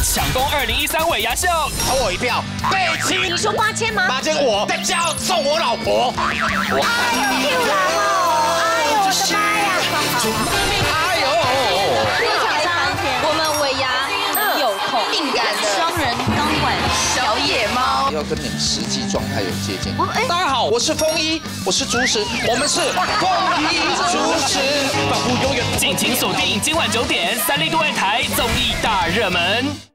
抢攻2013尾牙秀， 投我一票，被亲。 你说8000吗 ？8000我在家送我老婆。 哎呦，救人哦！哎呦，我的妈呀！ 哎呦！ 我们尾牙有空，性感的双人钢管小野猫， 要跟你们实际状态有接近。大家好，我是风衣，我是主使，我们是风衣主使，保护永远。 敬请锁定今晚9点3立都爱台综艺大热门。